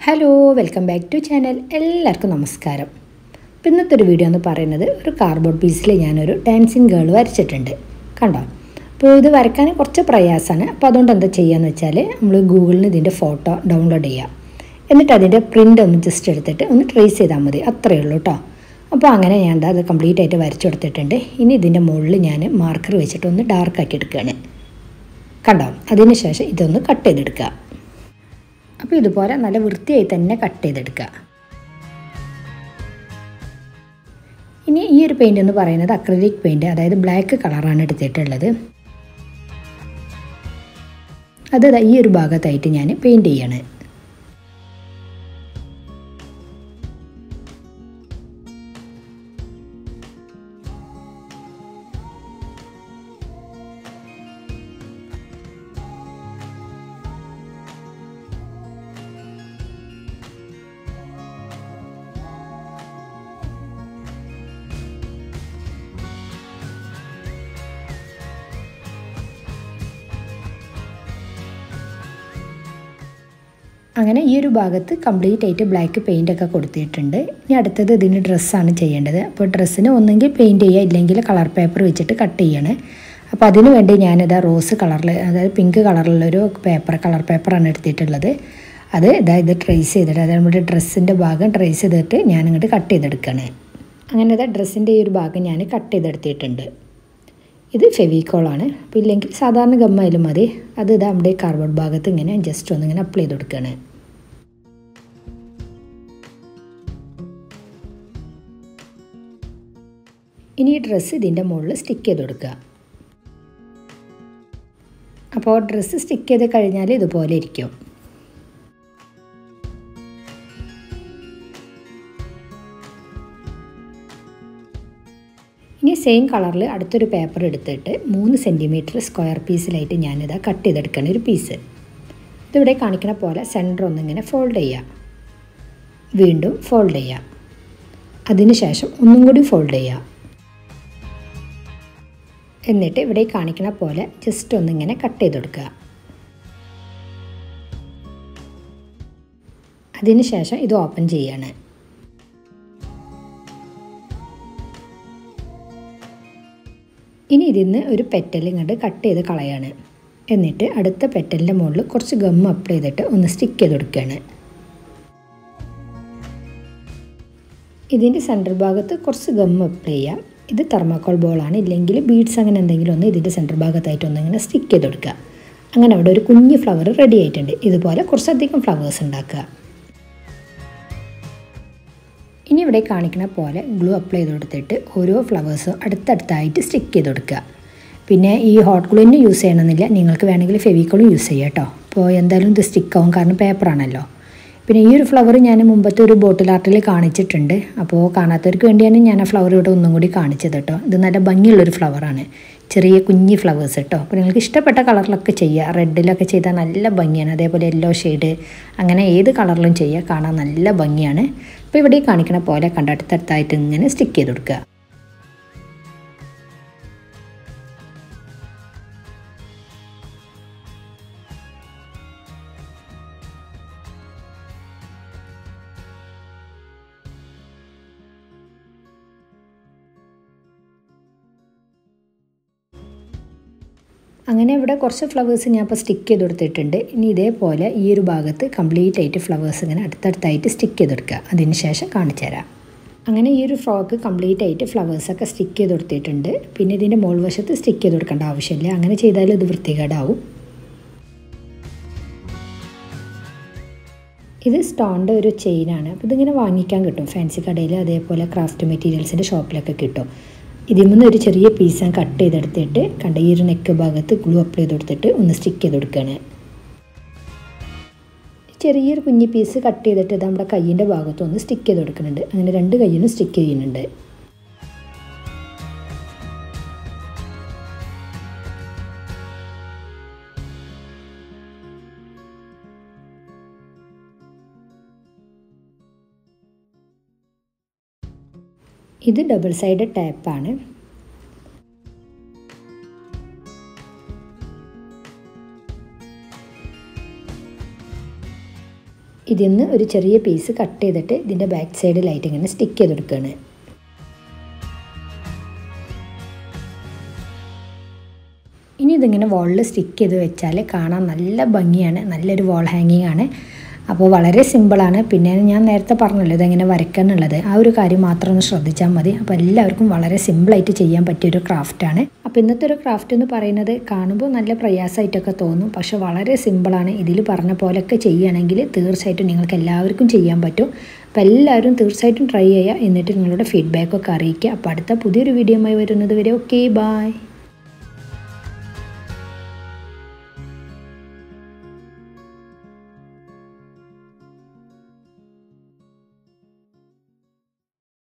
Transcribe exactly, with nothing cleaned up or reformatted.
Hello welcome back to channel. എല്ലാവർക്കും നമസ്കാരം. ഇന്നത്തെ ഒരു വീഡിയോ എന്ന് പറയുന്നത് ഒരു കാർഡ്ബോർഡ് പീസിൽ ഞാനൊരു ഡാൻസിങ് ഗേൾ വരച്ചിട്ടുണ്ട്. കണ്ടോ? അപ്പോൾ ഇത് വരയ്ക്കാൻ കുറച്ച് പ്രയാസമാണ്. അപ്പോൾ അതുകൊണ്ട് എന്താ ചെയ്യുകയെന്ന് വെച്ചാൽ നമ്മൾ ഗൂഗിളിൽ നിന്ന് ഇതിൻ്റെ ഫോട്ടോ ഡൗൺലോഡ് ചെയ്യുക. എന്നിട്ട് അതിൻ്റെ പ്രിൻ്റ് ഒന്ന് ജസ്റ്റ് എടുത്തിട്ട് ഒന്ന് ട്രേസ് ചെയ്താൽ മതി. അത്രയേ ഉള്ളൂ കേട്ടോ. അപ്പോൾ അങ്ങനെ ഞാൻ അത് കംപ്ലീറ്റ് ആയിട്ട് വരച്ചു കൊടുത്തിട്ടുണ്ട്. ഇനി ഇതിൻ്റെ മുകളിൽ ഞാൻ മാർക്കർ വെച്ചിട്ട് ഒന്ന് ഡാർക്കാക്കി എടുക്കുകയാണ്. കണ്ടോ? അതിന് ശേഷം ഇതൊന്ന് കട്ട് ചെയ്തെടുക്കുക. അപ്പോൾ ഇതുപോലെ നല്ല വൃത്തിയായി തന്നെ കട്ട് ചെയ്തെടുക്കുക. ഇനി ഈ ഒരു പെയിൻ്റ് എന്ന് പറയുന്നത് അക്രിലിക് പെയിൻറ്റ്, അതായത് ബ്ലാക്ക് കളറാണ് എടുത്തിട്ടുള്ളത്. അത് ഈ ഒരു ഭാഗത്തായിട്ട് ഞാൻ പെയിൻറ്റ് ചെയ്യാണ്. അങ്ങനെ ഈ ഒരു ഭാഗത്ത് കംപ്ലീറ്റ് ആയിട്ട് ബ്ലാക്ക് പെയിൻ്റൊക്കെ കൊടുത്തിട്ടുണ്ട്. ഇനി അടുത്തത് ഇതിന് ഡ്രസ്സാണ് ചെയ്യേണ്ടത്. അപ്പോൾ ഡ്രസ്സിന് ഒന്നെങ്കിൽ പെയിൻറ്റ് ചെയ്യുക, ഇല്ലെങ്കിൽ കളർ പേപ്പർ വെച്ചിട്ട് കട്ട് ചെയ്യണം. അപ്പോൾ അതിന് വേണ്ടി ഞാനിതാ റോസ് കളറിൽ, അതായത് പിങ്ക് കളറിലുള്ളൊരു പേപ്പർ കളർ പേപ്പറാണ് എടുത്തിട്ടുള്ളത്. അത് ഇതാ ഇത് ട്രേസ് ചെയ്തിട്ട്, അതായത് നമ്മുടെ ഡ്രസ്സിൻ്റെ ഭാഗം ട്രേസ് ചെയ്തിട്ട് ഞാനിങ്ങോട്ട് കട്ട് ചെയ്തെടുക്കുകയാണ്. അങ്ങനെ ഇതാ ഡ്രസ്സിൻ്റെ ഈ ഒരു ഭാഗം ഞാൻ കട്ട് ചെയ്തെടുത്തിട്ടുണ്ട്. ഇത് ഫെവിക്കോളാണ്. അപ്പോൾ ഇല്ലെങ്കിൽ സാധാരണ ഗമ്മായാലും മതി. അത് ഇതാ നമ്മുടെ കാർഡ്ബോർഡ് ഭാഗത്ത് ഇങ്ങനെ ജസ്റ്റ് ഒന്നിങ്ങനെ അപ്ലൈ ചെയ്ത് കൊടുക്കുകയാണ്. ഇനി ഈ ഡ്രസ്സ് ഇതിൻ്റെ മുകളിൽ സ്റ്റിക്ക് ചെയ്ത് കൊടുക്കുക. അപ്പോൾ ഡ്രസ്സ് സ്റ്റിക്ക് ചെയ്ത് കഴിഞ്ഞാൽ ഇതുപോലെ ഇരിക്കും. ഇനി സെയിം കളറിൽ അടുത്തൊരു പേപ്പർ എടുത്തിട്ട് മൂന്ന് സെൻറ്റിമീറ്റർ സ്ക്വയർ പീസിലായിട്ട് ഞാനിതാ കട്ട് ചെയ്തെടുക്കണം ഒരു പീസ്. ഇതിവിടെ കാണിക്കുന്ന പോലെ സെൻറ്റർ ഒന്നിങ്ങനെ ഫോൾഡ് ചെയ്യുക, വീണ്ടും ഫോൾഡ് ചെയ്യുക, അതിനുശേഷം ഒന്നും കൂടി ഫോൾഡ് ചെയ്യുക. എന്നിട്ട് ഇവിടെ കാണിക്കുന്ന പോലെ ജസ്റ്റ് ഒന്നിങ്ങനെ കട്ട് ചെയ്ത് കൊടുക്കുക. അതിനുശേഷം ഇത് ഓപ്പൺ ചെയ്യാണ്. ഇനി ഇതിന്ന് ഒരു പെറ്റൽ ഇങ്ങോട്ട് കട്ട് ചെയ്ത് കളയാണ്. എന്നിട്ട് അടുത്ത പെറ്റലിൻ്റെ മുകളിൽ കുറച്ച് ഗം അപ്ലൈ ചെയ്തിട്ട് ഒന്ന് സ്റ്റിക്ക് ചെയ്ത് കൊടുക്കുകയാണ്. ഇതിൻ്റെ സെൻറ്റർ ഭാഗത്ത് കുറച്ച് ഗം അപ്ലൈ ചെയ്യാം. ഇത് തെർമാക്കോൾ ബോളാണ്, ഇല്ലെങ്കിൽ ബീഡ്സ് അങ്ങനെ എന്തെങ്കിലും ഒന്ന് ഇതിൻ്റെ സെൻറ്റർ ഭാഗത്തായിട്ട് ഒന്നിങ്ങനെ സ്റ്റിക്ക് ചെയ്ത് കൊടുക്കുക. അങ്ങനെ അവിടെ ഒരു കുഞ്ഞ് ഫ്ലവർ റെഡി ആയിട്ടുണ്ട്. ഇതുപോലെ കുറച്ചധികം ഫ്ലവേഴ്സ് ഉണ്ടാക്കുക. ഇനി ഇവിടെ കാണിക്കുന്ന പോലെ ഗ്ലൂ അപ്ലൈ ചെയ്ത് കൊടുത്തിട്ട് ഓരോ ഫ്ലവേഴ്സും അടുത്തടുത്തായിട്ട് സ്റ്റിക്ക് ചെയ്ത് കൊടുക്കുക. പിന്നെ ഈ ഹോട്ട് ഗ്ലൂ തന്നെ യൂസ് ചെയ്യണമെന്നില്ല, നിങ്ങൾക്ക് വേണമെങ്കിൽ ഫെവിക്കോളും യൂസ് ചെയ്യാം കേട്ടോ. അപ്പോൾ എന്തായാലും ഇത് സ്റ്റിക്കാവും, കാരണം പേപ്പറാണല്ലോ. പിന്നെ ഈ ഒരു ഫ്ലവർ ഞാൻ മുമ്പത്തെ ഒരു ബോട്ടിൽ ആർട്ടിൽ കാണിച്ചിട്ടുണ്ട്. അപ്പോൾ കാണാത്തവർക്ക് വേണ്ടിയാണ് ഞാൻ ആ ഫ്ലവർ ഇവിടെ ഒന്നും കൂടി കാണിച്ചത് കേട്ടോ. ഇത് നല്ല ഭംഗിയുള്ളൊരു ഫ്ലവറാണ്, ചെറിയ കുഞ്ഞി ഫ്ലവേഴ്സ് കേട്ടോ. അപ്പോൾ നിങ്ങൾക്ക് ഇഷ്ടപ്പെട്ട കളറിലൊക്കെ ചെയ്യുക. റെഡിലൊക്കെ ചെയ്താൽ നല്ല ഭംഗിയാണ്. അതേപോലെ യെല്ലോ ഷെയ്ഡ്, അങ്ങനെ ഏത് കളറിലും ചെയ്യുക, കാണാൻ നല്ല ഭംഗിയാണ്. അപ്പോൾ ഇവിടെ കാണിക്കുന്ന പോലെ കണ്ടടുത്തടുത്തായിട്ട് ഇങ്ങനെ സ്റ്റിക്ക് ചെയ്ത് കൊടുക്കുക. അങ്ങനെ ഇവിടെ കുറച്ച് ഫ്ലവേഴ്സ് ഞാൻ ഇപ്പോൾ സ്റ്റിക്ക് ചെയ്ത് കൊടുത്തിട്ടുണ്ട്. ഇനി ഇതേപോലെ ഈ ഒരു ഭാഗത്ത് കംപ്ലീറ്റ് ആയിട്ട് ഫ്ലവേഴ്സ് ഇങ്ങനെ അടുത്തടുത്തായിട്ട് സ്റ്റിക്ക് ചെയ്ത് കൊടുക്കുക. അതിന് ശേഷം കാണിച്ചു തരാം. അങ്ങനെ ഈ ഒരു ഫ്രോക്ക് കംപ്ലീറ്റ് ആയിട്ട് ഫ്ലവേഴ്സൊക്കെ സ്റ്റിക്ക് ചെയ്ത് കൊടുത്തിട്ടുണ്ട്. പിന്നെ ഇതിൻ്റെ മോൾ വശത്ത് സ്റ്റിക്ക് ചെയ്ത് കൊടുക്കേണ്ട ആവശ്യമില്ല. അങ്ങനെ ചെയ്താലും ഇത് വൃത്തികേടാവും. ഇത് സ്റ്റോണിൻ്റെ ഒരു ചെയിനാണ്. അപ്പോൾ ഇതിങ്ങനെ വാങ്ങിക്കാൻ കിട്ടും ഫാൻസി കടയിൽ, അതേപോലെ ക്രാഫ്റ്റ് മെറ്റീരിയൽസിൻ്റെ ഷോപ്പിലൊക്കെ കിട്ടും. ഇതിൽ നിന്ന് ഒരു ചെറിയ പീസ് ഞാൻ കട്ട് ചെയ്തെടുത്തിട്ട് കണ്ട ഈ ഒരു നെക്ക് ഭാഗത്ത് ഗ്ലൂ അപ്ലൈ ചെയ്ത് കൊടുത്തിട്ട് ഒന്ന് സ്റ്റിക്ക് ചെയ്ത് കൊടുക്കുകയാണ്. ചെറിയൊരു കുഞ്ഞി പീസ് കട്ട് ചെയ്തിട്ട് ഇത് നമ്മുടെ കയ്യിൻ്റെ ഭാഗത്ത് ഒന്ന് സ്റ്റിക്ക് ചെയ്ത് കൊടുക്കുന്നുണ്ട്. അങ്ങനെ രണ്ട് കയ്യിനും സ്റ്റിക്ക് ചെയ്യുന്നുണ്ട്. ഇത് ഡബിൾ സൈഡ് ടാപ്പാണ്. ഇതിൽ നിന്ന് ഒരു ചെറിയ പീസ് കട്ട് ചെയ്തിട്ട് ഇതിൻ്റെ ബാക്ക് സൈഡിലായിട്ട് ഇങ്ങനെ സ്റ്റിക്ക് ചെയ്ത് കൊടുക്കുകയാണ്. ഇനി ഇതിങ്ങനെ വാളിൽ സ്റ്റിക്ക് ചെയ്ത് വെച്ചാൽ കാണാൻ നല്ല ഭംഗിയാണ്, നല്ലൊരു വാൾ ഹാങ്ങിങ് ആണ്. അപ്പോൾ വളരെ സിമ്പിളാണ്. പിന്നെ ഞാൻ നേരത്തെ പറഞ്ഞല്ലോ ഇതെങ്ങനെ വരയ്ക്കാന്നുള്ളത്, ആ ഒരു കാര്യം മാത്രം ഒന്ന് ശ്രദ്ധിച്ചാൽ മതി. അപ്പോൾ എല്ലാവർക്കും വളരെ സിമ്പിളായിട്ട് ചെയ്യാൻ പറ്റിയൊരു ക്രാഫ്റ്റാണ്. അപ്പോൾ ഇന്നത്തെ ഒരു ക്രാഫ്റ്റ് എന്ന് പറയുന്നത് കാണുമ്പോൾ നല്ല പ്രയാസമായിട്ടൊക്കെ തോന്നും, പക്ഷേ വളരെ സിമ്പിളാണ്. ഇതിൽ പറഞ്ഞ പോലെയൊക്കെ ചെയ്യുകയാണെങ്കിൽ തീർച്ചയായിട്ടും നിങ്ങൾക്ക് എല്ലാവർക്കും ചെയ്യാൻ പറ്റും. അപ്പോൾ എല്ലാവരും തീർച്ചയായിട്ടും ട്രൈ ചെയ്യുക, എന്നിട്ട് നിങ്ങളുടെ ഫീഡ്ബാക്കൊക്കെ അറിയിക്കുക. അപ്പോൾ അടുത്ത പുതിയൊരു വീഡിയോയുമായി വരുന്നത് വരെ ഓക്കെ, ബായ്.